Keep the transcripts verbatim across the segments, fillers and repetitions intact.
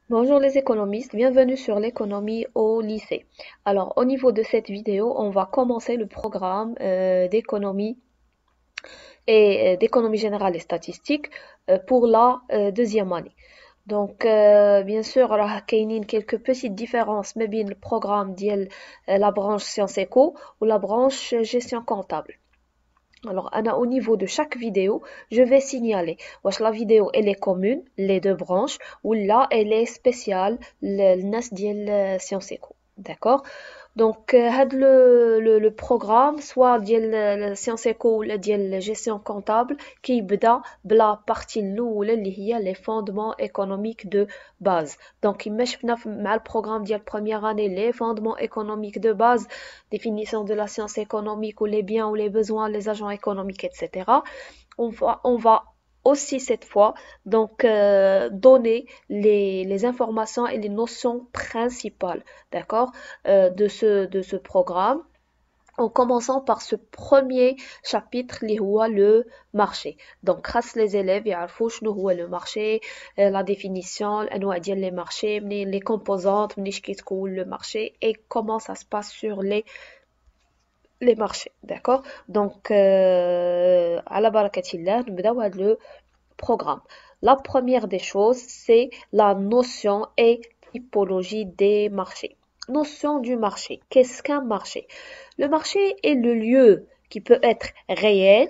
Bonjour les économistes, bienvenue sur l'économie au lycée. Alors au niveau de cette vidéo, on va commencer le programme euh, d'économie et euh, d'économie générale et statistique euh, pour la euh, deuxième année. Donc euh, bien sûr راه كاينين quelques petites différences ما بين البروغرام ديال euh, la branche sciences éco ou la branche euh, gestion comptable. Alors, Anna, au niveau de chaque vidéo, je vais signaler. Wesh, la vidéo, elle est commune, les deux branches, ou là, elle est spéciale, le الناس ديال sciences éco. D'accord? Donc, euh, had le, le, le programme, soit ديال sciences éco ولا ديال gestion comptable, qui بدا بلا partie الأولى اللي هي les fondements économiques de base. Donc, كما شفنا في- مع البروغرام ديال première année, les fondements économiques de base, définition de la science économique ou les biens ou les besoins, les agents économiques, et cetera. On va, on va aussi cette fois donc euh, donner les, les informations et les notions principales, d'accord, euh, de ce de ce programme. En commençant par ce premier chapitre اللي هو le marché. Donc خاص les élèves يعرفوا شنو هو le marché, euh, la définition, الأنواع ديال les marchés, منين les composantes, منين كيتكون le marché et comment ça se passe sur les les marchés, d'accord? Donc euh, على بركة الله نبداو هذا le programme. La première des choses, c'est la notion et typologie des marchés. Notion du marché. Qu'est-ce qu'un marché? Le marché est le lieu qui peut être réel.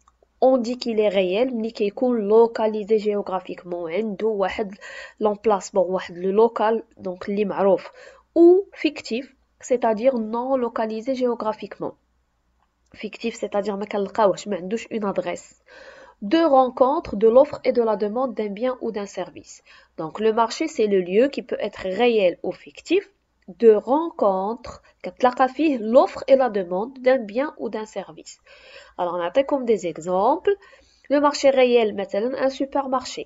On dit qu'il est réel, mais qu'il est localisé géographiquement. عنده واحد l'emplacement, واحد le local, donc اللي معروف. Ou fictif, c'est-à-dire non localisé géographiquement. Fictif, c'est-à-dire ما كنلقاوهش ما عندوش une adresse de rencontre de l'offre et de la demande d'un bien ou d'un service. Donc le marché, c'est le lieu qui peut être réel ou fictif de rencontre كتلاقى فيه l'offre et la demande d'un bien ou d'un service. Alors on a comme des exemples. Le marché réel, مثلا un supermarché.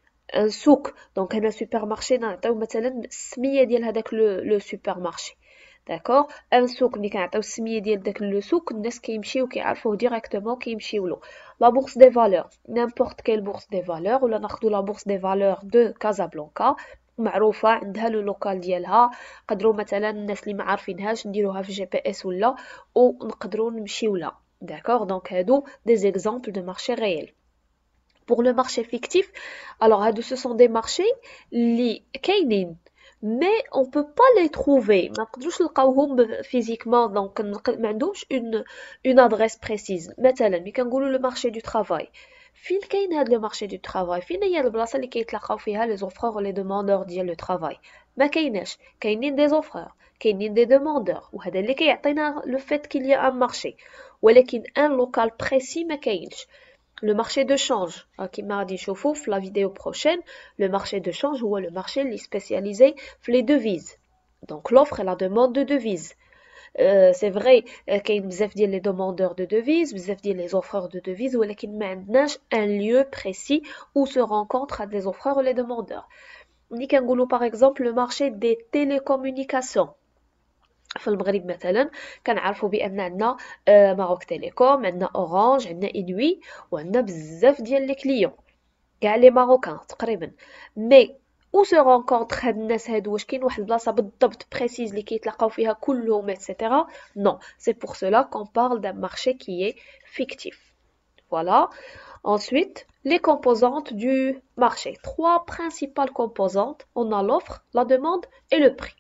Un souk, donc un supermarché نعطيو مثلا السمية ديال هذاك le supermarché. داكوغ ان سوق ملي كنعطيو السميه ديال داك لو سوق الناس كيمشيو كيعرفوه ديريكتومون كيمشيو له. لا بورصه دي فالور نيمبورط كيل بورصه دي فالور ولا ناخذوا لا بورصه دي فالور دو كازابلانكا معروفه عندها لو لوكال ديالها. نقدروا مثلا الناس اللي ما عارفينهاش نديروها في جي بي اس ولا ونقدروا نمشيو لها. داكوغ دونك هادو دي زيكزامبل دو مارشي ريال. Pour le marché fictif, alors ce sont des marchés اللي كاينين mais on peut pas les trouver ما نقدروش نلقاوهم physiquement donc ما عندهمش une une adresse précise. مثلا ملي كنقولوا le marché du travail, فين كاين هاد le marché du travail, فين هي البلاصه اللي كيتلاقاو فيها les offreurs و les demandeurs ديال le travail؟ ما كايناش. كاينين des offreurs, كاينين des demandeurs وهذا اللي كيعطينا le fait qu'il y a un marché, ولكن un local précis ما كاينش. Le marché de change, كيما غادي نشوفو في la vidéo prochaine, le marché de change هو le marché اللي spécialisé في les devises. Donc l'offre et la demande de devises. Euh, c'est vrai كاين بزاف ديال les demandeurs de devises, بزاف ديال les offreurs de devises, ولكن ما عندناش un lieu précis où se rencontrent les offreurs et les demandeurs. ملي كنقولو par exemple le marché des télécommunications. في المغرب مثلا كنعرفوا بان عندنا ماروك تيليكوم, عندنا اورانج, عندنا انوي وعندنا بزاف ديال لي كليون كاع لي ماروكان تقريبا. مي او سو رونكونطر هاد الناس هادو, واش كاين واحد البلاصه بالضبط بريسيز اللي كيتلاقاو فيها كلهم ايتترا؟ نو, سي بور cela qu'on parle d'un marché qui est fictif. Voilà. Ensuite, les composantes du marché. Trois principales composantes. On a l'offre, la demande et le prix.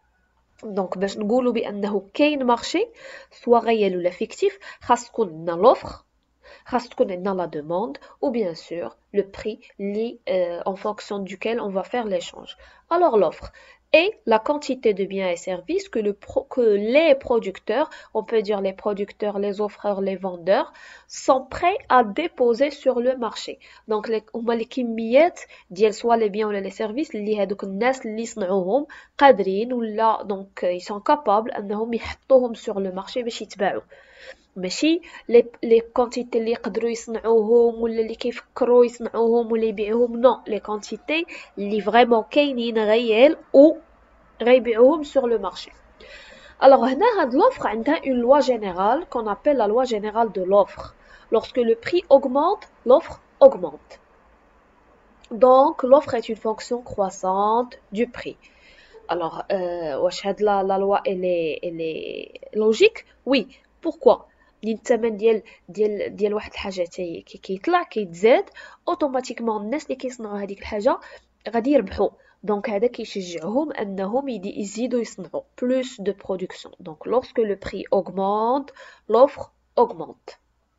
دونك باش نقولوا بانه كاين مارشي سوا غيال ولا فيكتيف, خاص تكون عندنا لوفر, خاص تكون عندنا لا دوموند, ou bien sûr le prix li, euh, en fonction duquel on va faire l'échange. Alors l'offre est la quantité de biens et services que, le pro, que les producteurs, on peut dire les producteurs, les offreurs, les vendeurs, sont prêts à déposer sur le marché. Donc les, هما الكميات ديال سوا les biens ولا les services اللي هادوك الناس اللي يصنعوهم قادرين ولا donc ils sont capables انهم يحطوهم sur le marché باش يتباعوا. ماشي لي لي كونتيتي اللي يقدروا يصنعوهم ولا اللي كيفكروا يصنعوهم ولا يبيعوهم. نو, لي كونتيتي اللي فريمون كاينين غيال او غيبيعوهم sur le marché. Alors هنا هاد l'offre عندها une loi générale qu'on appelle la loi générale de l'offre. Lorsque le prix augmente, l'offre augmente. Donc, l'offre est une fonction croissante du prix. Alors, euh, واش هاد la, la loi elle est, elle est logique? Oui. Pourquoi? منين الثمن ديال ديال ديال واحد الحاجة تي كي كيطلع كيتزاد اوتوماتيكمون الناس اللي كيصنعوا هذيك الحاجة غادي يربحوا. دونك هذا كيشجعهم انهم يدي- يزيدوا يصنعوا plus de production. Donc lorsque le prix augmente, l'offre augmente.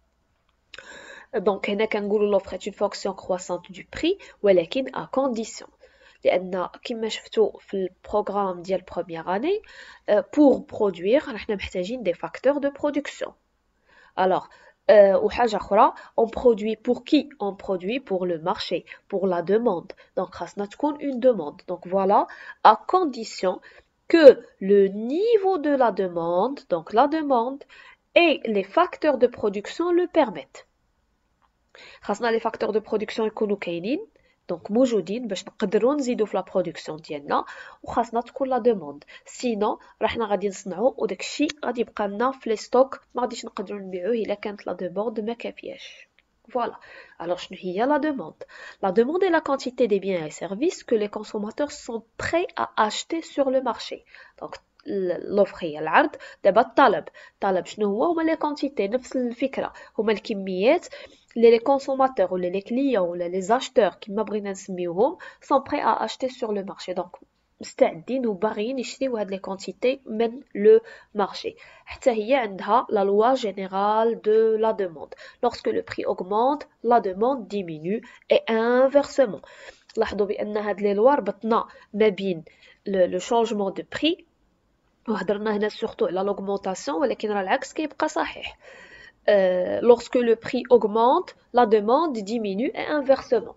Donc هنا كنقولوا l'offre est une fonction croissante du prix ولكن à condition. لأن كما شفتوا في البروغرام ديال première année euh, pour produire راحنا محتاجين des facteurs de production. Alors euh, وحاجة أخرى on produit pour qui? On produit pour le marché, pour la demande. Donc خاصنا تكون une demande. Donc voilà, à condition que le niveau de la demande, donc la demande et les facteurs de production le permettent. خاصنا لي فاكتور دو برودكسيون يكونوا كاينين دونك موجودين باش نقدروا نزيدوا في لا برودكسيون ديالنا وخاصنا تكون لا دوموند سينو راحنا غادي نصنعوا وداك الشيء غادي يبقى لنا في لي ستوك ما غاديش نقدروا نبيعوه الا كانت لا دوموند ما كافياش. Voilà. Alors, شنو هي la demande? La demande est la quantité des biens et services que les consommateurs sont prêts à acheter sur le marché. Donc, l'offre هي العرض. دابا الطلب. الطلب شنو هو؟ هما لي كونتيتي نفس الفكرة. هما الكميات اللي les consommateurs ولا les clients ولا les acheteurs كما بغينا نسميوهم sont prêts à acheter sur le marché. Donc, مستعدين وباغيين يشريو هاد لي كونتيتي من لو مارشي. حتى هي عندها لا لوا جينيرال دو لا دوموند. Lorsque le prix augmente, la demande diminue et inversement. لاحظوا بان هاد لي لوا ربطنا ما بين لو شونجمون دو بري وهضرنا هنا سورتو على l'augmentation ولكن راه العكس كيبقى صحيح. Euh, lorsque le prix augmente, la demande diminue et inversement.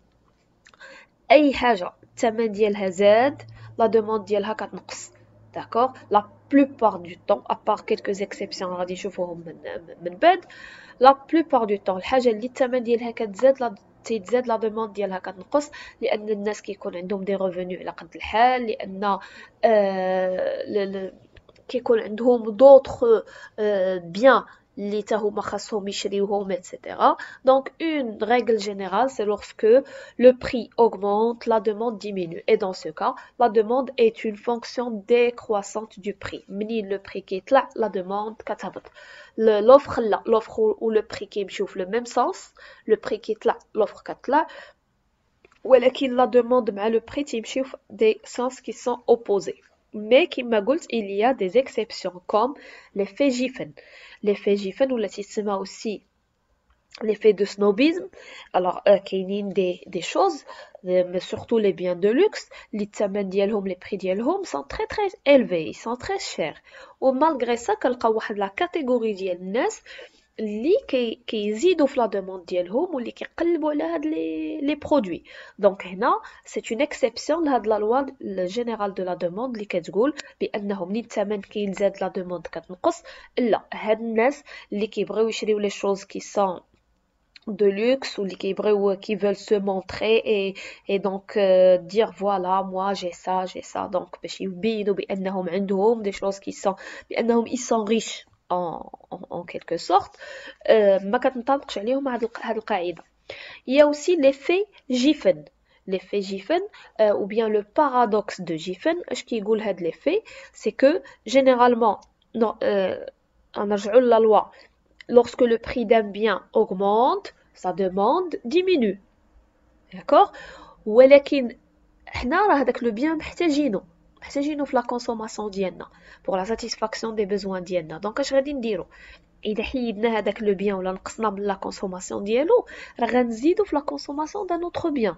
أي حاجة الثمن ديالها زاد la demande ديالها كتنقص. D'accord? La plupart du temps, à part quelques exceptions غادي نشوفوهم من من بعد, la plupart du temps الحاجة اللي الثمن ديالها كتزاد لا تيتزاد لا دوموند ديالها كتنقص لأن الناس كيكون عندهم دي ريفوني على قد الحال لأن آه كيكون عندهم دوطخ بيان اللي تا هما خاصهم يشريوهم et cetera. Donc une règle générale c'est lorsque le prix augmente, la demande diminue. Et dans ce cas, la demande est une fonction décroissante du prix. منين le prix كيطلع la demande كتهبط. L'offre لا, l'offre ou le prix كيمشيو في le même sens, le prix كيطلع l'offre كتطلع. ولكن la demande مع le prix تيمشيو في des sens qui sont opposés. Mais كما قلت il y a des exceptions comme l'effet Giffen. L'effet Giffen ou la تسمى aussi l'effet de snobisme. Alors euh, كاينين des des choses mais surtout les biens de luxe اللي الثمن ديالهم les prix ديالهم sont très très élevés, ils sont très chers. و malgré ça كنلقاو واحد la catégorie ديال الناس اللي كي كيزيدوا في لا دوموند ديالهم واللي كيقلبوا على هاد لي لي برودوي. دونك هنا سي اون اكسبسيون لهاد لا لوا جينيرال دو لا دوموند اللي كتقول بانه منين الثمن كيزاد لا دوموند كتنقص. لا هاد الناس اللي كيبغيو يشريو لي شوز كي سون de luxe ou les qui qui veulent se montrer et et donc euh, dire voilà moi j'ai ça j'ai ça donc باش يبينوا بانهم عندهم des choses qui sont بانهم ils sont riches en en, en quelque sorte ما كتنطبقش عليهم هاد هاد القاعده. Il y a aussi l'effet Giffen. L'effet Giffen euh, ou bien le paradoxe de Giffen اش كيقول هاد l'effet c'est que généralement non euh, نرجعوا la loi. Lorsque le prix d'un bien augmente, sa demande diminue. D'accord? ولكن حنا راه هذاك لو بيان محتاجينه محتاجينه في لا كونسوماسيون ديالنا pour la satisfaction des besoins ديالنا. دونك اش غادي نديرو اذا حيدنا هذاك لو بيان ولا نقصنا من لا كونسوماسيون ديالو راه غنزيدو في لا كونسوماسيون دان اوتر بيان.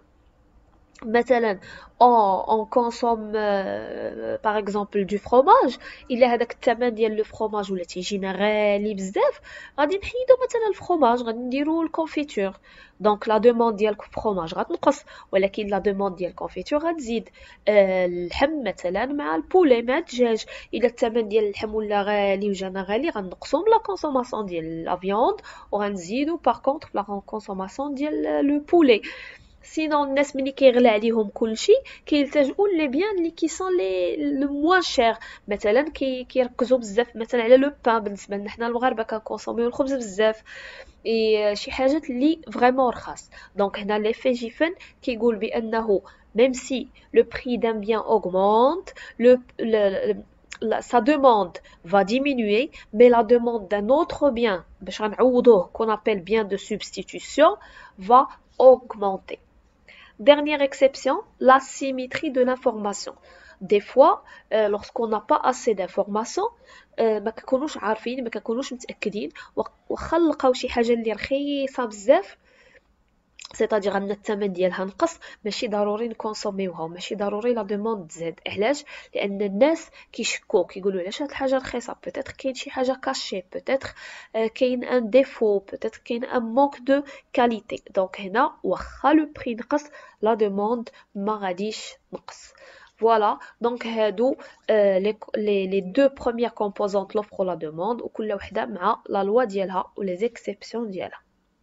مثلا on, on consomme euh, par exemple du fromage الا هذاك الثمن ديال لو فروماج ولا تيجينا غالي بزاف غادي نحيدو مثلا الفروماج غادي نديرو الكونفيتور. دونك لا دوموند ديال الفروماج غتنقص ولكن لا دوموند ديال الكونفيتور غتزيد. آه اللحم مثلا مع البولي مع الدجاج الا الثمن ديال اللحم ولا غالي وجانا غالي غنقصو من لا كونسوماسيون ديال لا فيوند وغنزيدو باغ كونطخ لا كونسوماسيون ديال لو بولي. sinon الناس ملي كيغلى عليهم كلشي كيلتجؤوا لي بيان اللي كيسون لي لو موان شير مثلا كي كيركزوا بزاف مثلا على لو بان بالنسبه لنا حنا المغاربه كنكونسوميو الخبز بزاف اي شي حاجات اللي فريمون رخاص دونك هنا ليفي جيفن كيقول بانه même si le prix d'un bien augmente le, le, le la, sa demande va diminuer, mais la demande d'un autre bien, qu'on appelle bien de substitution, va augmenter. Dernière exception, l'asymétrie de l'information. Des fois, euh, lorsqu'on n'a pas assez d'informations, ما كنكونوش عارفين ما كنكونوش متأكدين واخا نلقاو شي حاجة اللي رخيصة بزاف سيتادير ان الثمن ديالها نقص ماشي ضروري نكونسوميوها ماشي ضروري لا دوموند تزاد علاش لان الناس كيشكو كيقولوا علاش هاد الحاجه رخيصه بوتيتر كاين شي حاجه كاشي بوتيتر كاين ان ديفو بوتيتر كاين ان مونك دو كاليتي دونك هنا واخا لو بري نقص لا دوموند ما غاديش نقص. Voilà, donc هادو les les les deux premières composantes l'offre ou la demande وكل وحده مع la loi ديالها ou les exceptions ديالها.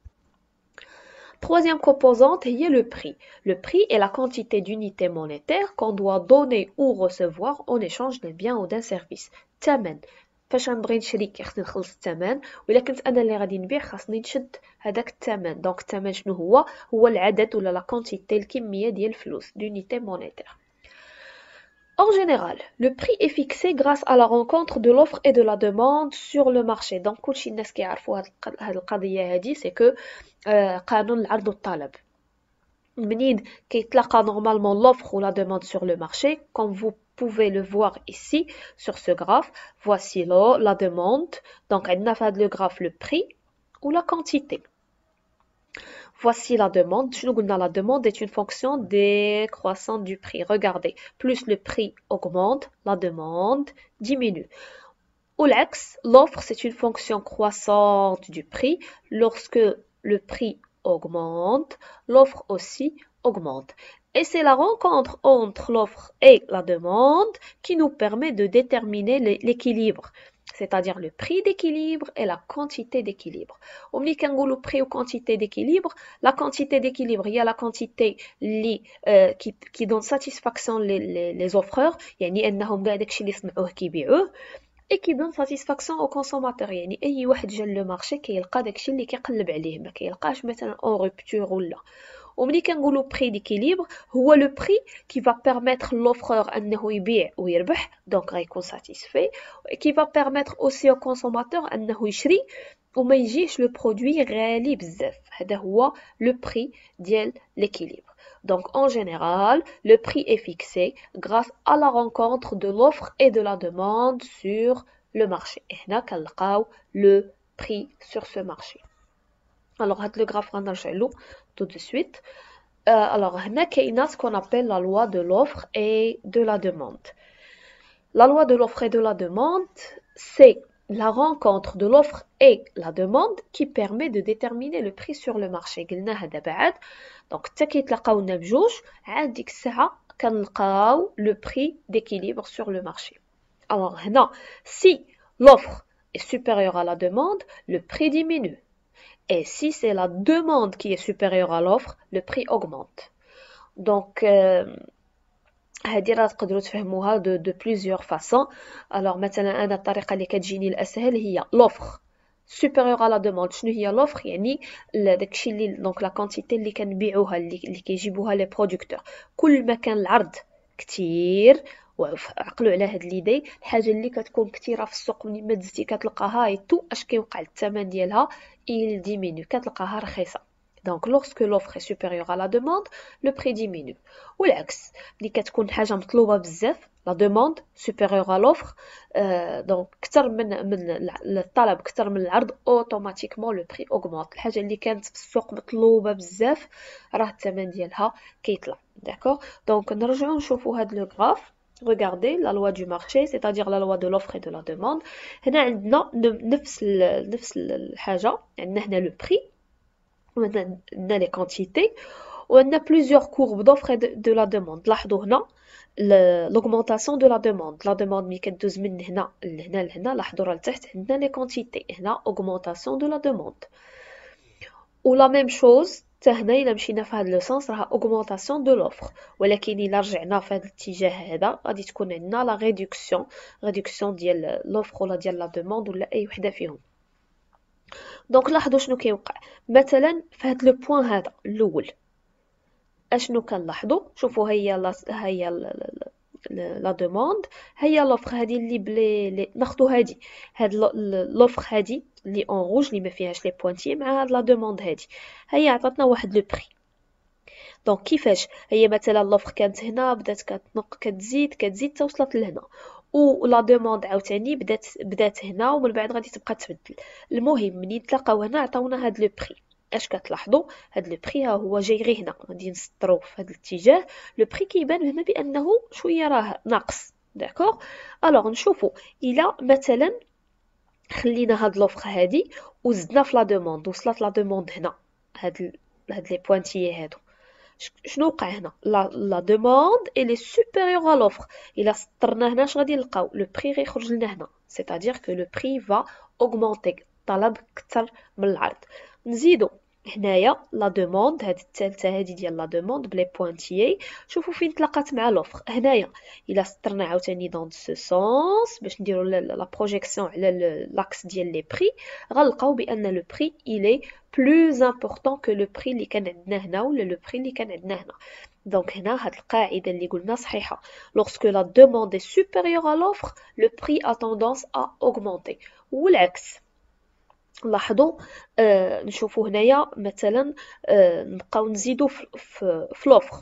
Troisième composante est le prix. Le prix est la quantité d'unités monétaires qu'on doit donner ou recevoir en échange d'un bien ou d'un service. الثمن فاش غنبغي نشري خصني نخلص الثمن ولا كنت انا اللي غادي نبيع خاصني نشد هذاك الثمن دونك الثمن شنو هو هو العدد ولا لا كونتيتي الكميه ديال الفلوس d'unité monétaire. En général, le prix est fixé grâce à la rencontre de l'offre et de la demande sur le marché. Donc, كلشي الناس كيعرفوا هاد القضية هادي c'est que قانون العرض والطلب. منين كيتلاقى normalement l'offre ou la demande sur le marché, comme vous pouvez le voir ici sur ce graphe, voici là la demande. Donc, عندنا في هاد le graphe le prix ou la quantité. Voici la demande. La demande est une fonction décroissante du prix. Regardez, plus le prix augmente, la demande diminue. Ou l'ex, l'offre, c'est une fonction croissante du prix. Lorsque le prix augmente, l'offre aussi augmente. Et c'est la rencontre entre l'offre et la demande qui nous permet de déterminer l'équilibre. C'est-à-dire le prix d'équilibre et la quantité d'équilibre. Au milieu le prix ou quantité d'équilibre, la quantité d'équilibre, il y a la quantité li, euh, qui, qui donne satisfaction les, les, les offreurs, يعني أنهم قاعد داكشي اللي صنعوه كيبيعوه et qui donne satisfaction aux consommateurs. يعني أي واحد جا للمارشي كيلقى داكشي اللي كيقلب عليه ما كيلقاش مثلا en rupture ولا. وملي كنقولوا prix d'équilibre هو le prix qui va permettre l'offreur انه يبيع ويربح donc غيكون satisfait et qui va permettre aussi au consommateur انه يشري وما يجيش le produit غالي بزاف. هذا هو le prix ديال l'équilibre. Donc en général, le prix est fixé grâce à la rencontre de l'offre et de la demande sur le marché. Et هنا كنلقاو le prix sur ce marché. Alors, le graphe غنرجعلو tout de suite. Euh, alors, هنا كاينه ce qu'on appelle la loi de l'offre et de la demande. La loi de l'offre et de la demande, c'est la rencontre de l'offre et la demande qui permet de déterminer le prix sur le marché. قلنا هذا بعد. Donc, حتى كيتلاقاونا بجوج عاد ديك الساعه كنلقاو le prix d'équilibre sur le marché. Alors, هنا si l'offre est supérieure à la demande, le prix diminue. Et si c'est la demande qui est supérieure à l'offre, le prix augmente. Donc, هذه راه تقدروا تفهموها de, de plusieurs façons. Alors, مثلا أنا الطريقة اللي كتجيني الأسهل هي l'offre supérieure à la demande. شنو هي l'offre؟ يعني داكشي اللي donc la quantité اللي كنبيعوها اللي, اللي كيجيبوها لي برودكتور. كل ما كان العرض كتير وعقلوا على هاد ليدي الحاجه اللي كتكون كثيره في السوق ملي ما دزتي كتلقاها اي تو اش كيوقع الثمن ديالها il diminue كتلقاها رخيصه. Donc lorsque l'offre est supérieure à la demande, le prix diminue. والعكس ملي كتكون حاجه مطلوبه بزاف la demande supérieure à l'offre euh, donc كثر من من الطلب كثر من العرض automatiquement le prix augmente. الحاجه اللي كانت في السوق مطلوبه بزاف راه الثمن ديالها كيطلع. D'accord? Donc نرجعوا نشوفوا هاد لو غراف. Regardez la loi du marché, c'est-à-dire la loi de l'offre et de la demande. هنا عندنا نفس ال نفس الحاجة. عندنا هنا le prix وعندنا les quantités وعندنا plusieurs courbes d'offre et de, de la demande. لاحظوا هنا l'augmentation de la demande. La demande ملي كدوز من هنا لهنا لهنا لاحظوا راه لتحت عندنا les quantités. هنا augmentation de la demande. Ou la même chose حتى هنا الا مشينا في هذا لو سونس راه اوغمونطاسيون دو لوفر، ولكن الا رجعنا في هذا الاتجاه هذا غادي تكون عندنا لا ريدكسيون ريدكسيون ديال لوفر ولا ديال لا دوموند ولا اي وحده فيهم. دونك لاحظوا شنو كيوقع مثلا في هذا لو بوين هذا الاول، اشنو كنلاحظوا؟ شوفوا هي لا هي لا دوموند، هي لوفر هذه اللي بلي ناخذوا هذه هاد لوفر هذه اللي اون روج اللي ما فيهاش لي بوانتي مع هاد لا دوموند هذه، هي عطاتنا واحد لو بري. دونك كيفاش هي مثلا لوفر كانت هنا بدات كتنق كتزيد كتزيد حتى وصلت لهنا، و لا دوموند عاوتاني بدات بدات هنا ومن بعد غادي تبقى تبدل. المهم منين تلاقاو هنا عطاونا هاد لو بري. اش كتلاحظوا؟ هاد لو بري ها هو جاي غير هنا، غادي نسطرو في هاد الاتجاه. لو بري كيبان هنا بانه شويه راه ناقص. داكوغ، الوغ نشوفوا الا مثلا خلينا هاد لوفر هادي وزدنا في لا دوموند، وصلت لا دوموند هنا هاد هاد لي بوانتيي هادو، شنو وقع هنا؟ لا لا دوموند الي سوبيريور ا لوفر. الا سطرنا هنا اش غادي نلقاو؟ لو بري غيخرج لنا هنا، سيتادير كو لو بري فا اوغمونتي، الطلب كثر من العرض. نزيدو هنايا لا دوموند هاد الثالثه هادي ديال لا دوموند بلي بوانتيي، شوفوا فين تلاقات مع لوفر هنايا. الا سطرنا عاوتاني دون سو سونس باش نديرو لا بروجيكسيون على لاكس ديال لي بري، غنلقاو بان لو بري الي plus important que le prix اللي كان عندنا هنا ولا لو بري اللي كان عندنا هنا. دونك هنا هاد القاعده اللي قلنا صحيحه، lorsque la demande est supérieure à l'offre le prix a tendance à augmenter، والعكس. لاحظوا آه نشوفوا هنايا مثلا آه نبقاو نزيدوا في في, في لوفر.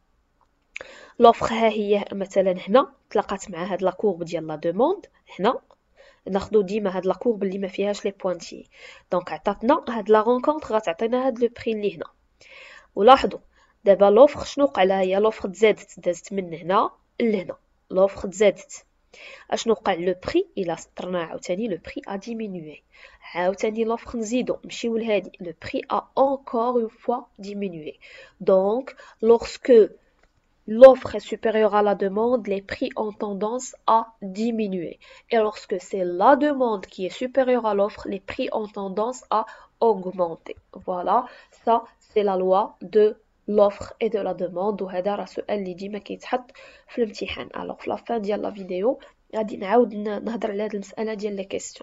لوفر ها هي مثلا هنا تلاقات مع هاد لا كورب ديال لا دوموند هنا، ناخذوا ديما هاد لا كورب اللي ما فيهاش لي بوانتي. دونك عطاتنا هاد لا رونكونطر غتعطينا هاد لو بري اللي هنا. ولاحظوا دابا لوفر شنو وقع لها؟ هي لوفر تزادت، دازت من هنا لهنا، لوفر تزادت. اشنو وقع؟ لو بري الا سطرنا عاوتاني لو بري ا ديمينوي. عاوتاني لوفر نزيدو نمشيو لهادي، لو بري ا encore une fois diminué. Donc lorsque l'offre est supérieure à la demande, les prix ont tendance à diminuer. Et lorsque c'est la demande qui est supérieure à l'offre, les prix ont tendance à augmenter. Voilà, ça c'est la loi de l'offre et de la demande. وهذا راه سؤال اللي ديما كيتحط في الامتحان. alors في la fin ديال la vidéo غادي نعاود نهضر على هذه المسألة ديال les questions.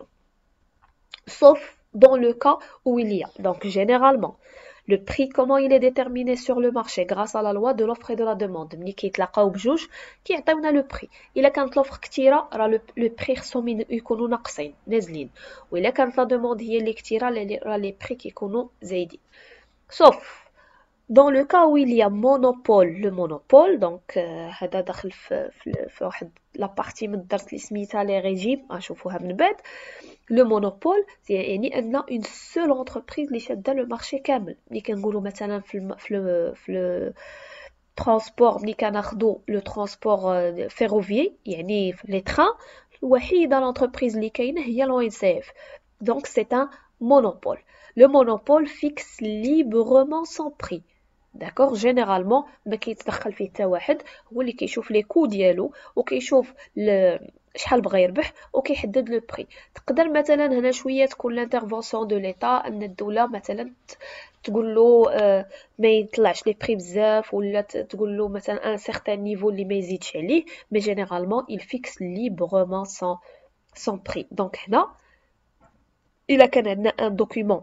Sauf dans le cas où il y a. Donc généralement le prix, comment il est déterminé sur le marché grâce à la loi de l'offre et de la demande. ملي كيتلاقاو بجوج كيعطيونا لو بري. الا كانت لوفر كثيره راه لو بري خصهم يكونوا ناقصين نازلين، والا كانت لا دوموند هي اللي كثيره راه لي بري كيكونوا زايدين. sauf dans le cas où il y a monopole. le monopole donc هذا داخل في في واحد لا بارتي من الدرس اللي سميتها لي ريجيم، غنشوفوها من بعد. لو مونوبول يعني ان اون سول انتربريز اللي شاده لو مارشي كامل. ملي كنقولوا مثلا في الم... في ال... في ال... ترونسبور، ملي كناخذوا لو ترونسبور فيروفي يعني في لي تران، الوحيده لونتربريز اللي كاينه هي لو ان سي اف. دونك سي ان مونوبول. لو مونوبول فيكس ليبرمون سون بري. داكوغ، جينيرالمون ما كيتدخل فيه حتى واحد، هو اللي كيشوف لي كو ديالو وكيشوف ل... شحال بغى يربح وكيحدد لو بري. تقدر مثلا هنا شويه تكون لانترفونسيون دو ليتا، ان الدوله مثلا تقول له آه ما يطلعش لي بري بزاف، ولا تقول له مثلا ان سيغتان نيفو اللي ما يزيدش عليه، مي جينيرالمون il fixe librement son son prix. دونك هنا الا كان عندنا ان دوكيومون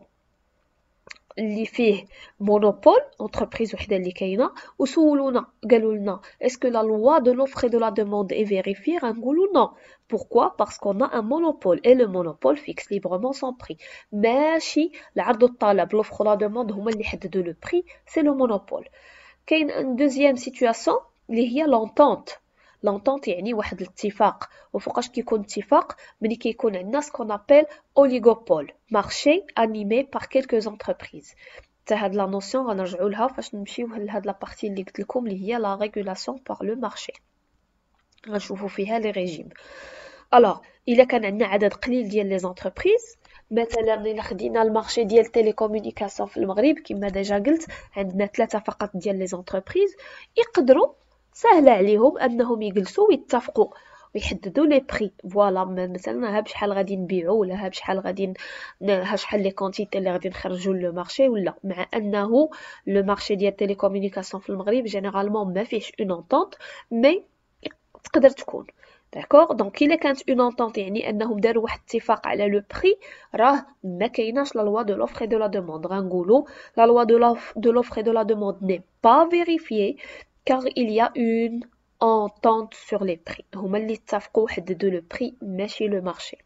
اللي فيه مونوبول، انتربريز وحده اللي كاينه، وسولونا قالوا لنا اسكو لا لوا دو لوفر دو لا دوموند اي فيريفي، غنقولوا نو. pourquoi parce qu'on a un monopole et le monopole fixe librement son prix. ماشي العرض والطلب، لوفر لا دوموند هما اللي حددوا لو بري، سي لو مونوبول. كاين ان دوزيام سيتوياسيون اللي هي لونطونت. لونطونت يعني واحد الاتفاق. وفوقاش كيكون اتفاق؟ ملي كيكون عندنا سكون ابل اوليغوبول، مارشي انيمي بار كيلكوز انتربريز. حتى هاد لا نوسيون غنرجعوا لها فاش نمشيو لهاد لا بارتي اللي قلت لكم اللي هي لا ريغولاسيون بار لو مارشي، غنشوفوا فيها لي ريجيم. الوغ الا كان عندنا عدد قليل ديال لي زونتربريز، مثلا الا خدينا المارشي ديال تيليكومونيكاسيون في المغرب كما ديجا قلت عندنا ثلاثه فقط ديال لي زونتربريز، يقدروا سهل عليهم انهم يجلسوا ويتفقوا ويحددوا لي بري. فوالا مثلا ها بشحال غادي نبيعوا، ولا ها بشحال غادي ها شحال لي كونتيتي اللي غادي نخرجوا لو مارشي ولا. مع انه لو مارشي ديال التيليكومونيكاسيون في المغرب جينيرالمون ما فيهش اون اونطونط، مي تقدر تكون داكوغ. دونك الا كانت اون اونطونط يعني انهم داروا واحد الاتفاق على لو بري، راه ما كايناش لا لوا دو لوفر اي دو لا دوموند. غنقولوا لا لوا دو دو لوفر اي دو لا دوموند ني با فيريفيي car il y a une entente sur les prix. هما اللي اتفقوا حددوا لو بري ماشي لو مارشي.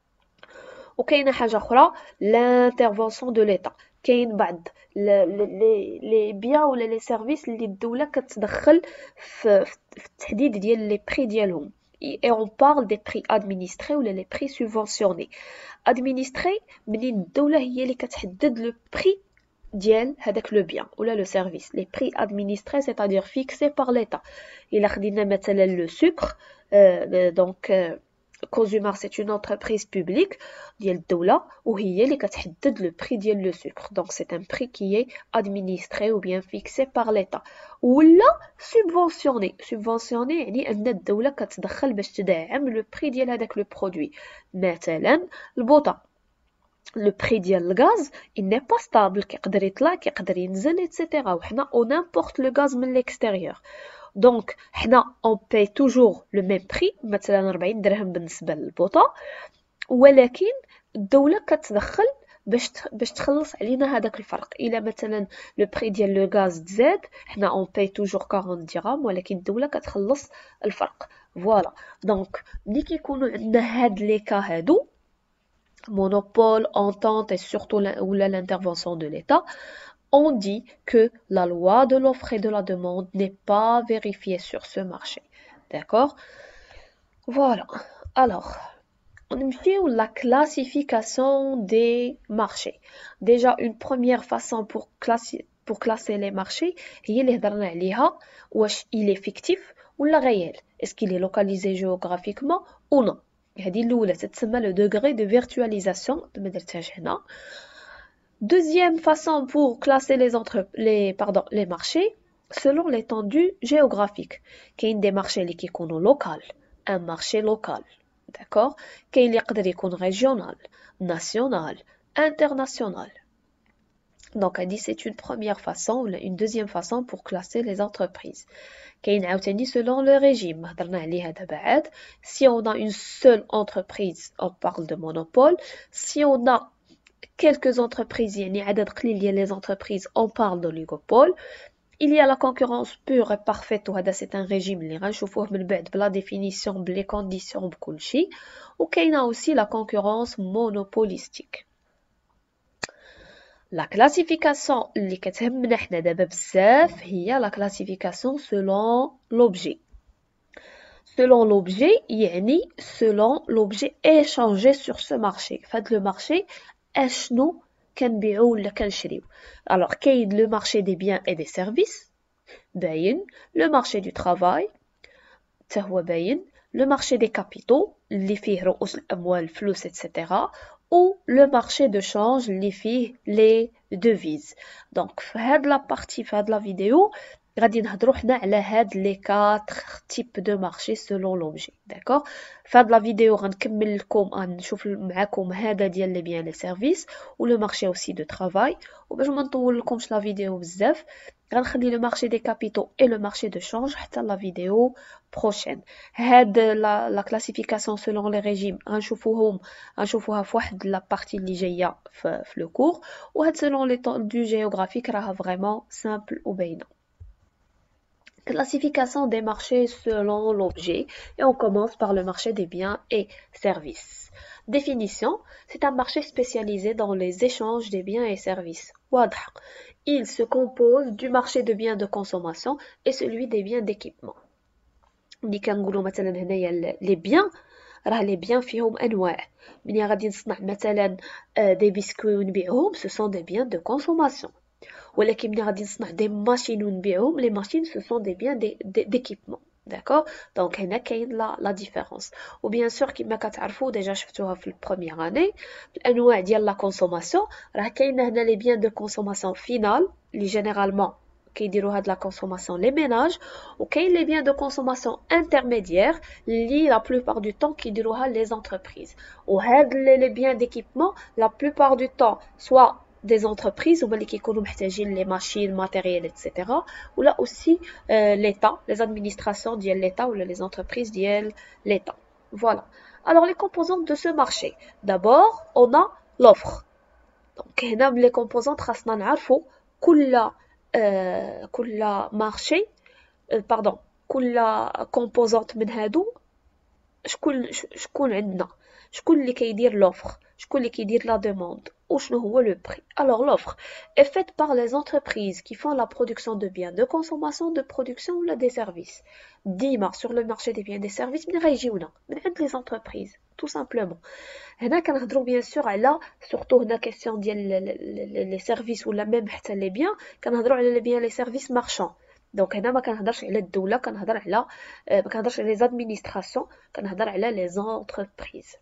وكاينه حاجه اخرى لانترفونسيون دو ليتا. كاين بعض لي لي بيان ولا لي سيرفيس اللي الدوله كتدخل في, في التحديد ديال لي بري ديالهم. et on parle des prix administrés ولا les prix subventionnés. administré منين الدوله هي اللي كتحدد لو بري ديال هذاك لو بيان ولا لو سيرفيس. لي بري administrés c'est-à-dire fixés par l'état. الا خدينا مثلا لو سكر دونك Cosumar c'est une entreprise publique ديال الدولة وهي اللي كتحدد le prix ديال le sucre. Donc c'est un prix qui est administré ou bien fixé par l'État. ولا subventionné. subventionné يعني أن الدولة كتدخل باش تدعم le prix ديال هذاك le produit. مثلا البوطة le prix ديال الغاز il n'est pas stable، كيقدر يطلع كيقدر ينزل etc. وحنا on importe le gaz من l'extérieur. دونك حنا on paye toujours le même prix، مثلا أربعين درهم بالنسبه للبوطه، ولكن الدوله كتدخل باش باش تخلص علينا هذاك الفرق. الا مثلا لو بري ديال لو غاز تزاد حنا on paye toujours أربعين درهم، ولكن الدوله كتخلص الفرق. فوالا دونك ملي كيكونوا عندنا هاد لي كا هادو monopole, entente et surtout la, ou la, l'intervention de l'État, on dit que la loi de l'offre et de la demande n'est pas vérifiée sur ce marché. D'accord? Voilà. Alors, on a la classification des marchés. Déjà, une première façon pour classer, pour classer les marchés, il est fictif ou la réel. Est-ce qu'il est localisé géographiquement ou non? هذه الأولى تتسمى le degré de virtualisation. ما درتهاش هنا. Deuxième façon pour classer les entre les pardon les marchés selon l'étendue géographique. كاين des marchés اللي كيكونوا local, un marché local, d'accord. كاين اللي يقدر يكون régional, national, international. Donc هذه c'est une première façon ou une deuxième façon pour classer les entreprises. كاين عاوتاني selon le régime هضرنا عليها دابا عاد. Si on a une seule entreprise on parle de monopole. Si on a quelques entreprises يعني عدد قليل ديال les entreprises on parle d'oligopole. Il y a la concurrence pure et parfaite وهذا c'est un régime اللي غنشوفوه من بعد بلا définition بلي conditions بكلشي. وكاينه aussi la concurrence monopolistique. La classification اللي كتهمنا حنا دابا بزاف هي la classification selon l'objet. Selon l'objet يعني selon l'objet échangé sur ce marché. فهاد لو مارشي اشنو كنبيعو ولا كنشريو. Alors كاين le marché des biens et des services باين، le marché du travail حتى هو باين، le marché des capitaux اللي فيه رؤوس الاموال الفلوس etc. ou le marché de change اللي فيه les devises. Donc في هاد لا بارتي في هاد لا فيديو غادي نهضروا حنا على هاد لي كاتر تيب دو مارشي سولون لوبجي. داكوغ في هاد لا فيديو غنكمل لكم غنشوف معكم هذا ديال لي بيان لي سيرفيس ولو مارشي اوسي دو ترافاي. وباش ما نطول لكمش لا فيديو بزاف غنخلي لو مارشي دي كابيتو اي لو مارشي دو شانج حتى لا فيديو بروشين. هاد لا لا كلاسيفيكاسيون سولون لي ريجيم غنشوفوهم غنشوفوها في واحد لا بارتي اللي جايه في, في لو كور. وهاد سولون لي طون دو جيوغرافيك راها فريمون سامبل وباينه. Classification des marchés selon l'objet et on commence par le marché des biens et services. Définition, c'est un marché spécialisé dans les échanges des biens et services. واضح. Il se compose du marché de biens de consommation et celui des biens d'équipement. ملي كنقولوا مثلا هنايا les biens راه les biens فيهم انواع. ملي غادي نصنع مثلا des biscuits ونبيعهم ce sont des biens de consommation. ولكن ملي غادي نصنع دي ماشين ونبيعهم لي ماشين سو سون دي بيان دي ديكيبمون. داكوغ دونك هنا كاين لا لا ديفيرونس. وبيان سور كما كتعرفوا ديجا شفتوها في البروميير اني الانواع ديال لا كونسوماسيون راه كاينه هنا لي بيان دو كونسوماسيون فينال اللي جينيرالمون كيديروا هاد لا كونسوماسيون لي ميناج وكاين لي بيان دو كونسوماسيون انترميديير اللي لا بلوبار دو طون كيديروها لي زونتربريز وهاد لي بيان ديكيبمون لا بلوبار دو طون سوا des entreprises هما اللي كيكونوا محتاجين لي ماشين ماتيريال ايتترا ولا اوسي ليتا les administrations ديال ليتا ولا les entreprises ديال ليتا. Voilà. Alors les composantes de ce marché. D'abord, on a l'offre. Donc هنا les composantes خاصنا نعرفوا كل كل marché pardon كل composante من هادو شكون شكون عندنا شكون اللي كيدير l'offre شكون اللي كيدير la demande وشنو هو le prix. Alors l'offre est faite par les entreprises qui font la production de biens de consommation, de production ou des services. ديما sur le marché des biens et des services من غيجيونا من عند les entreprises tout simplement. هنا كنهضروا bien sûr على surtout هنا question ديال les services ولا même حتى les biens كنهضروا على les biens les services marchands. دونك هنا ما كنهضرش على الدولة كنهضر على ما كنهضرش على les administrations كنهضر على les entreprises.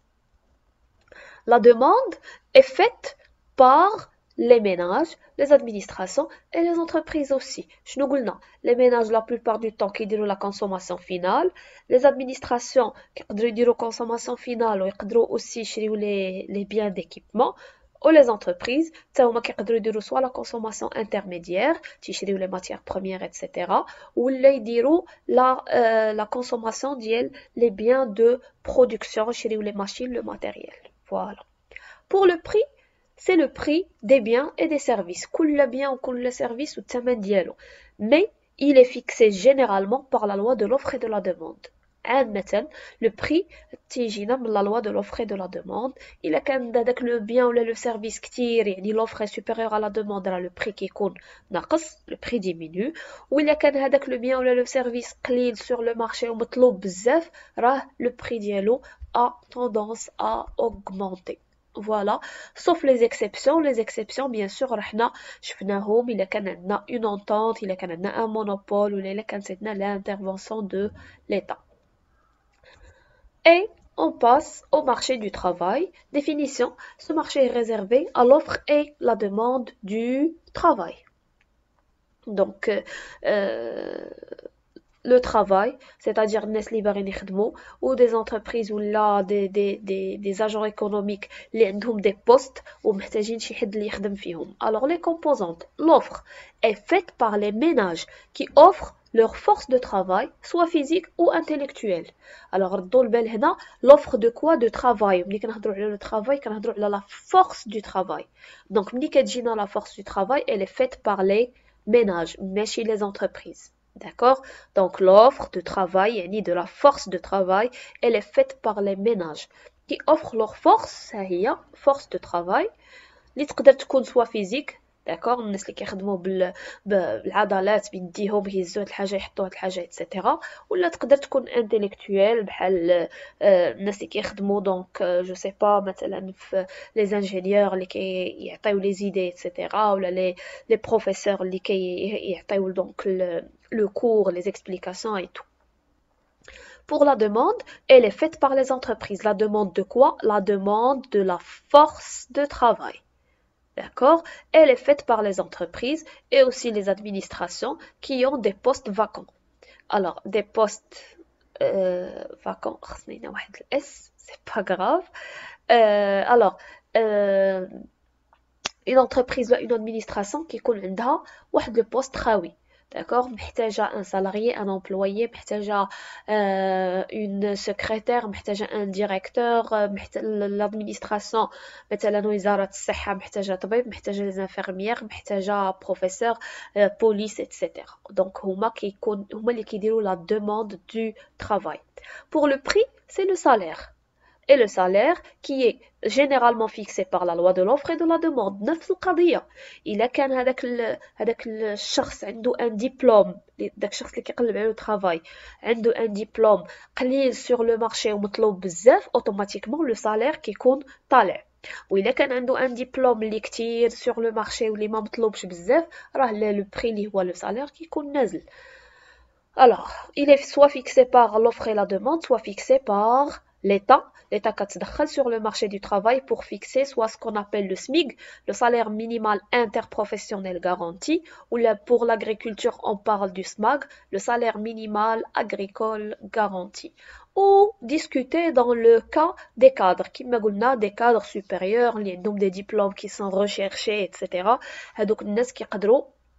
La demande est faite par les ménages, les administrations et les entreprises aussi. شنو قلنا les ménages la plupart du temps كيديروا la consommation finale, les administrations كيقدروا يديروا consommation finale ويقدروا aussi يشريوا les les biens d'équipement ou les entreprises حتى هما كيقدروا يديروا soit la consommation intermédiaire تيشريوا les matières premières etc ولا يديروا la euh, la consommation ديال les biens de production يشريوا les machines le matériel. Voilà. Pour le prix, c'est le prix des biens et des services. كل bien ou كل service والثمن ديالو. Mais il est fixé généralement par la loi de l'offre et de la demande. عامة le prix تيجينا من la loi de l'offre et de la demande. إلا كان هذاك le bien ولا le service كتير يعني l'offre est supérieure à la demande راه le prix كيكون ناقص le prix diminue. وإلا كان هذاك le bien ولا le service قليل sur le marché ومطلوب بزاف راه le prix ديالو a tendance à augmenter. Voilà, sauf les exceptions. Les exceptions, bien sûr, رحنا شفناهم إلا كان عندنا une entente, إلا كان عندنا un monopole ولا إلا كانت عندنا l'intervention de l'État. Et on passe au marché du travail. Définition, ce marché est réservé à l'offre et la demande du travail. Donc, euh, le travail, c'est-à-dire الناس اللي باغيين يخدموا ou des entreprises ou là des des des des agents économiques اللي عندهم des postes ومحتاجين شي حد اللي يخدم فيهم. Alors les composantes, l'offre est faite par les ménages qui offrent leur force de travail soit physique ou intellectuelle. Alors ردوا البال هنا l'offre de quoi de travail. ملي كنهضروا على le travail كنهضروا على la force du travail. Donc ملي كتجينا la force du travail elle est faite par les ménages ماشي les entreprises. D'accord? Donc l'offre de travail, yani de la force de travail, elle est faite par les ménages qui offrent leur force, ça y est, force de travail, اللي تقدر تكون soit physique, d'accord? الناس اللي كيخدموا بال بالعضلات بيديهم يهزوا هاد الحاجه يحطوا هاد الحاجه ايتترا ولا تقدر تكون intellectuelle بحال الناس اللي كيخدموا دونك جو سي با مثلا في لي انجينيور اللي كيعطيو لي زيدي ايتترا ولا لي لي بروفيسور اللي كيعطيو دونك le cours, les explications et tout. Pour la demande, elle est faite par les entreprises. La demande de quoi? La demande de la force de travail. D'accord? Elle est faite par les entreprises et aussi les administrations qui ont des postes vacants. Alors, des postes euh, vacants, c'est pas grave. Euh, alors, euh, une entreprise, une administration qui connaît le poste خاوي. D'accord? محتاجة un salarié, un employé, محتاجة euh, une secrétaire, محتاجة un directeur, l'administration, مثلا وزارة الصحة محتاجة طبيب, محتاجة les infirmières, محتاجة professeur, euh, police, et cetera. Donc هما كيكون هما اللي كيديروا la demande du travail. Pour le prix, c'est le salaire. Et le salaire qui est généralement fixé par la loi de l'offre et de la demande. نفس القضية. إلا كان هذاك ال هذاك الشخص عنده un diplôme, داك الشخص اللي كيقلب على الترافاي عنده un diplôme قليل sur le marché ومطلوب بزاف, automatiquement le salaire كيكون طالع. وإلا كان عنده un diplôme اللي كتير sur le marché واللي ما مطلوبش بزاف, راه le prix اللي هو le salaire كيكون نازل. Alors, il est soit fixé par l'offre et la demande, soit fixé par l'État l'État كتدخل sur le marché du travail pour fixer soit ce qu'on appelle le S M I G, le salaire minimal interprofessionnel garanti, ou là, pour l'agriculture on parle du S M A G, le salaire minimal agricole garanti. Ou discuter dans le cas des cadres, qui قلنا des cadres supérieurs, اللي عندهم des diplômes qui sont recherchés, et cetera. هادوك الناس كيقدروا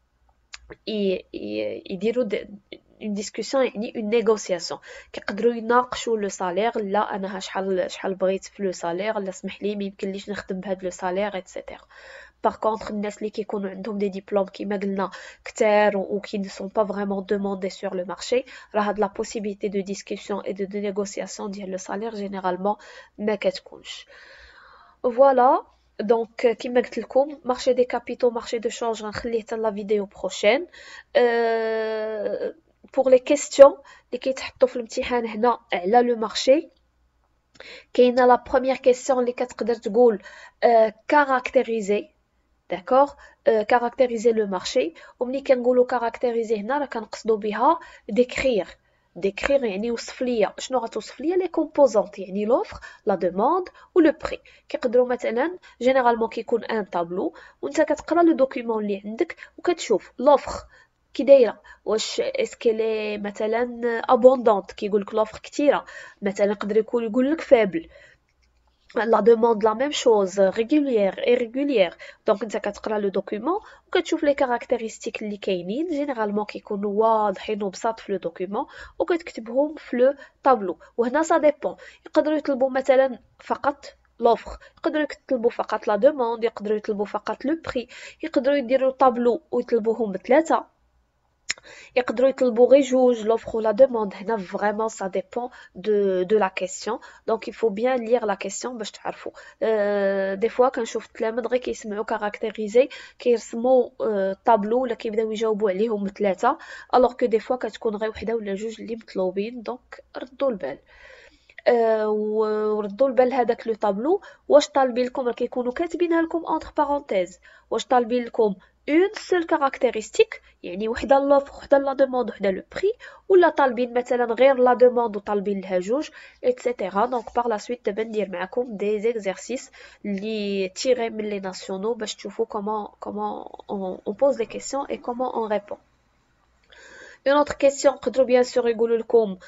يديروا une discussion يعني une négociation كيقدروا يناقشوا لو سالير لا انا شحال شحال بغيت في لو سالير لا سمح لي ما يمكنليش نخدم بهذا لو سالير ايتترا. Par contre, الناس اللي كيكونوا عندهم des diplômes كيما قلنا كتار ou qui ne sont pas vraiment demandés sur le marché راه هاد la possibilité de discussion et de négociation ديال le salaire généralement ما كتكونش. Voilà. Donc كيما قلت لكم marché des capitaux, marché de change غنخليه حتى la vidéo prochaine. Euh, pour les questions اللي كيتحطوا في الامتحان هنا على le marché كاينه la première question اللي كتقدر تقول euh, caractériser. D'accord, euh, caractériser le marché. وملي كنقولوا caractériser هنا راه كنقصدوا بها décrire. décrire يعني وصف ليا شنو غتوصف ليا لي كومبوزونط يعني لوفر لا دوموند و لو بري. كيقدروا مثلا جينيرالمون كيكون ان طابلو وانت كتقرا لو دوكيومون اللي عندك وكتشوف لوفر كي دايره واش اسكيلي مثلا ابوندونت كيقول لك لوفر كثيره مثلا يقدر يكون يقول لك فابل la demande la même chose régulière et régulière. Donc انت كتقرا لو دوكيومون وكتشوف لي كاركتيرستيك اللي كاينين جينيرالمون كيكونوا واضحين وبساط في لو دوكيومون وكتكتبهم في لو طابلو. وهنا سا ديبون يقدروا يطلبوا مثلا فقط لوفر يقدروا يطلبوا فقط لا دوموند يقدروا يطلبوا فقط لو بري يقدروا يديروا طابلو ويطلبوهم بثلاثه يقدروا يطلبوا غير جوج l'offre ou la demande. هنا vraiment ça dépend de de la question. Donc il faut bien lire la question باش تعرفوا. euh, des fois كنشوف التلاميذ غير كيسمعوا كاركتيريزي كيرسموا طابلو ولا كيبداو يجاوبوا عليهم ثلاثه alors que des fois كتكون غير وحده ولا جوج اللي مطلوبين. دونك ردوا البال. أه وردوا البال هذاك لو طابلو واش طالبين لكم راه كيكونوا كاتبينها لكم entre parenthèses واش طالبين لكم une seule caractéristique يعني وحده لوفر وحده لا دوموند وحده لو بري ولا طالبين مثلا غير لا دوموند وطالبين لها جوج ايتترا. دونك بار لا سويت دابا ندير معكم دي زيكزارسيس اللي تيري من لي ناسيونو باش تشوفوا كومون كومون on pose les questions et comment on répond. Une autre question نقدروا bien sûr يقولوا لكم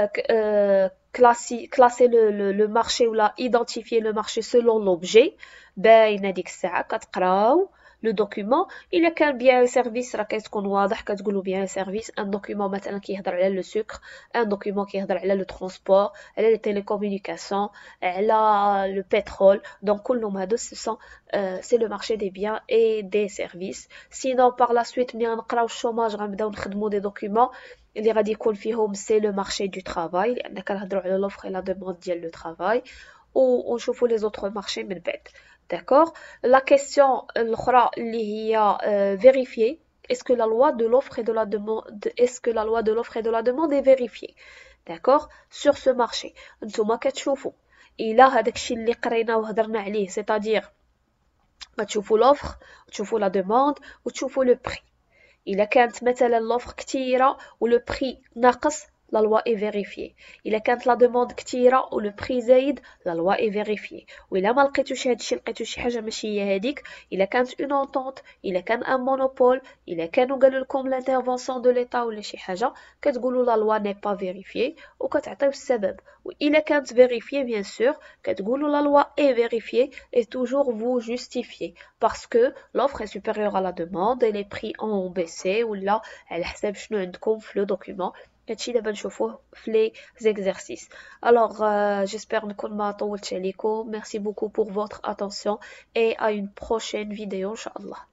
classer classer le, le, le marché ou la identifier le marché selon l'objet. باينه ديك الساعه كتقراو لو دوكيومون الا كان بيان سيرفيس راه كتكون واضح كتقولوا بيان سيرفيس. ان دوكيومون مثلا كيهضر على لو سكر ان دوكيومون كيهضر على لو ترونسبور على لي تيليكومونيكاسيون على لو بترول. دونك كلهم هادو سي سون سي لو مارشي دي بيان اي دي سيرفيس. سينو بار لا سويت ملي غنقراو الشوماج غنبداو نخدموا دي دوكيومون اللي غادي يكون فيهم سي لو مارشي دو ترافاي لان كنهضروا على لوفر اي لا دوموند ديال لو ترافاي ونشوفوا لي زوطر مارشي من بعد. D'accord. La question l'autre اللي هي euh, vérifier est-ce que la loi de l'offre et de la demande est-ce que la loi de l'offre et de la demande est vérifiée. D'accord. Sur ce marché نتوما كتشوفوا الا هذاك الشيء اللي قرينا وهضرنا عليه c'est-à-dire غتشوفوا l'offre وتشوفوا la demande وتشوفوا le prix. الا كانت مثلا l'offre كثيره و le prix ناقص la loi est vérifiée. إلا كانت لا دوموند كثيره و لو بري زايد لا loi est vérifiée. وإلا ما لقيتوش هادشي لقيتو شي حاجه ماشي هي هذيك إلا كانت اون اونطونت إلا كان ان مونوبول إلا كانوا قالوا لكم لانترفونسيون دو ليتا ولا شي حاجه كتقولوا لا loi n'est pas vérifiée وكتعطيو السبب. وإلا كانت vérifiée bien sûr كتقولوا la loi est vérifiée et toujours vous justifiez parce que l'offre est supérieure à la demande et les prix ont baissé ولا على حساب شنو عندكم في لو دوكيومون. هادشي دابا نشوفوه في لي زيكزارسيس. alors euh, j'espère نكون ما طولتش عليكم. merci beaucoup pour votre attention et à une prochaine vidéo ان شاء الله.